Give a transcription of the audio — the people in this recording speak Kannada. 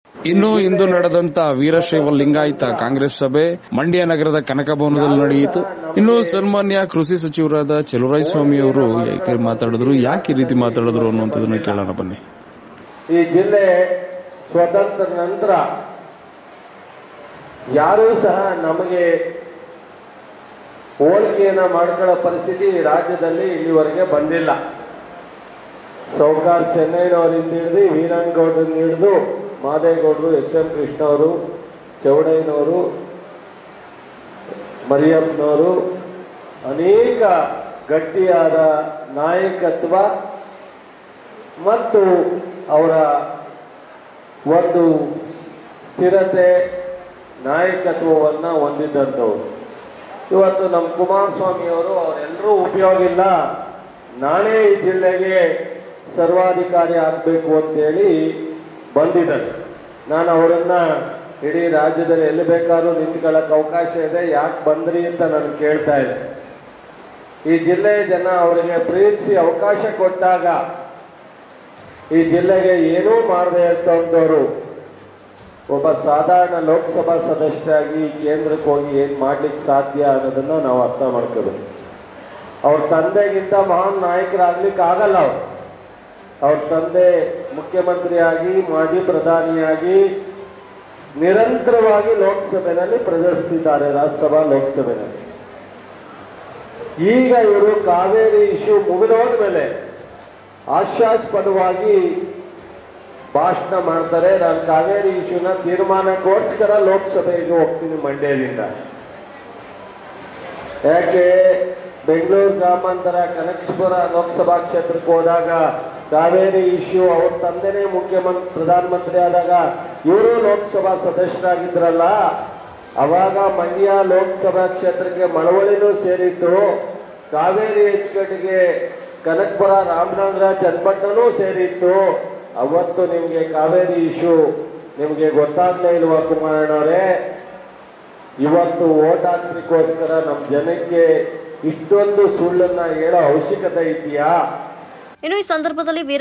ಇನ್ನು ಇಂದು ನಡೆದಂತ ವೀರಶೈವ ಲಿಂಗಾಯತ ಕಾಂಗ್ರೆಸ್ ಸಭೆ ಮಂಡ್ಯ ನಗರದ ಕನಕ ಭವನದಲ್ಲಿ ನಡೆಯಿತು. ಇನ್ನು ಸನ್ಮಾನ್ಯ ಕೃಷಿ ಸಚಿವರಾದ ಚಲುವರಾಯಸ್ವಾಮಿ ಅವರು ಮಾತಾಡಿದ್ರು. ಯಾಕೆ ಈ ರೀತಿ ಮಾತಾಡಿದ್ರು ಅನ್ನುವಂಥದ್ದನ್ನ ಕೇಳೋಣ ಬನ್ನಿ. ಈ ಜಿಲ್ಲೆ ಸ್ವತಂತ್ರ ನಂತರ ಯಾರೂ ಸಹ ನಮಗೆ ಹೋಲಿಕೆಯನ್ನ ಮಾಡ್ಕೊಳ್ಳೋ ಪರಿಸ್ಥಿತಿ ರಾಜ್ಯದಲ್ಲಿ ಇಲ್ಲಿವರೆಗೆ ಬಂದಿಲ್ಲ. ಸೌಕಾರ್ ಚೆನ್ನೈನವರಿಂದ ಹಿಡಿದು ವೀರಣ್ಣಗೌಡರಿಂದ ಹಿಡಿದು ಮಾದೇಗೌಡರು, ಎಸ್.ಎಂ. ಕೃಷ್ಣ ಅವರು, ಚೌಡಯ್ಯನವರು, ಮರಿಯಪ್ಪನವರು ಅನೇಕ ಗಟ್ಟಿಯಾದ ನಾಯಕತ್ವ ಮತ್ತು ಅವರ ಒಂದು ಸ್ಥಿರತೆ ನಾಯಕತ್ವವನ್ನು ಹೊಂದಿದ್ದಂಥವ್ರು. ಇವತ್ತು ನಮ್ಮ ಕುಮಾರಸ್ವಾಮಿ ಅವರು ಅವರೆಲ್ಲರೂ ಉಪಯೋಗ ಇಲ್ಲ, ನಾನೇ ಈ ಜಿಲ್ಲೆಗೆ ಸರ್ವಾಧಿಕಾರಿ ಆಗಬೇಕು ಅಂತೇಳಿ ಬಂದಿದ್ದಾರೆ. ನಾನು ಅವರನ್ನು ಇಡೀ ರಾಜ್ಯದಲ್ಲಿ ಎಲ್ಲಿ ಬೇಕಾದ್ರೂ ನಿಂತ್ಕೊಳ್ಳೋಕೆ ಅವಕಾಶ ಇದೆ, ಯಾಕೆ ಬಂದ್ರಿ ಅಂತ ನಾನು ಕೇಳ್ತಾ ಇದ್ದೆ. ಈ ಜಿಲ್ಲೆಯ ಜನ ಅವರಿಗೆ ಪ್ರೀತಿಸಿ ಅವಕಾಶ ಕೊಟ್ಟಾಗ ಈ ಜಿಲ್ಲೆಗೆ ಏನೂ ಮಾಡದೇ ಇರ್ತಂಥವ್ರು ಒಬ್ಬ ಸಾಧಾರಣ ಲೋಕಸಭಾ ಸದಸ್ಯರಾಗಿ ಕೇಂದ್ರಕ್ಕೆ ಹೋಗಿ ಏನು ಮಾಡ್ಲಿಕ್ಕೆ ಸಾಧ್ಯ ಅನ್ನೋದನ್ನು ನಾವು ಅರ್ಥ ಮಾಡ್ಕೋಬೇಕು. ಅವ್ರ ತಂದೆಗಿಂತ ಮಹಾನ್ ನಾಯಕರಾಗ್ಲಿಕ್ಕೆ ಆಗಲ್ಲ. ಅವ್ರ ತಂದೆ ಮುಖ್ಯಮಂತ್ರಿಯಾಗಿ ಮಾಜಿ ಪ್ರಧಾನಿಯಾಗಿ ನಿರಂತರವಾಗಿ ಲೋಕಸಭೆಯಲ್ಲಿ ಪ್ರದರ್ಶಿಸಿದ್ದಾರೆ, ರಾಜ್ಯಸಭಾ ಲೋಕಸಭೆಯಲ್ಲಿ. ಈಗ ಇವರು ಕಾವೇರಿ ಇಶ್ಯೂ ಮುಗಿದೋದ ಮೇಲೆ ಹಾಸ್ಯಾಸ್ಪದವಾಗಿ ಭಾಷಣ ಮಾಡ್ತಾರೆ. ನಾನು ಕಾವೇರಿ ಇಶ್ಯೂನ ತೀರ್ಮಾನಕ್ಕೋಸ್ಕರ ಲೋಕಸಭೆಗೆ ಹೋಗ್ತೀನಿ ಮಂಡ್ಯದಿಂದ. ಯಾಕೆ ಬೆಂಗಳೂರು ಗ್ರಾಮಾಂತರ ಕನಕಪುರ ಲೋಕಸಭಾ ಕ್ಷೇತ್ರಕ್ಕೆ ಹೋದಾಗ ಕಾವೇರಿ ಇಶ್ಯೂ ಅವ್ರ ತಂದೆನೇ ಪ್ರಧಾನಮಂತ್ರಿ ಆದಾಗ ಇವರು ಲೋಕಸಭಾ ಸದಸ್ಯರಾಗಿದ್ರಲ್ಲ, ಅವಾಗ ಮಂಡ್ಯ ಲೋಕಸಭಾ ಕ್ಷೇತ್ರಕ್ಕೆ ಮಳವಳ್ಳಿನೂ ಸೇರಿತ್ತು, ಕಾವೇರಿ ಹೆಚ್ಕಟ್ಟಿಗೆ ಕನಕಪುರ ರಾಮನಗರ ಚನ್ನಪಟ್ಟಣನೂ ಸೇರಿತ್ತು. ಅವತ್ತು ನಿಮಗೆ ಕಾವೇರಿ ಇಶ್ಯೂ ನಿಮಗೆ ಗೊತ್ತಾಗ್ಲೇ ಇಲ್ವಾ ಕುಮಾರಣ್ಣವರೇ? ಇವತ್ತು ಓಟ್ ಹಾಕ್ಸ್ಲಿಕ್ಕೋಸ್ಕರ ನಮ್ಮ ಜನಕ್ಕೆ ಇಷ್ಟೊಂದು ಸುಳ್ಳನ್ನ ಹೇಳೋ ಅವಶ್ಯಕತೆ ಇದೆಯಾ? ಇನ್ನು ಈ ಸಂದರ್ಭದಲ್ಲಿ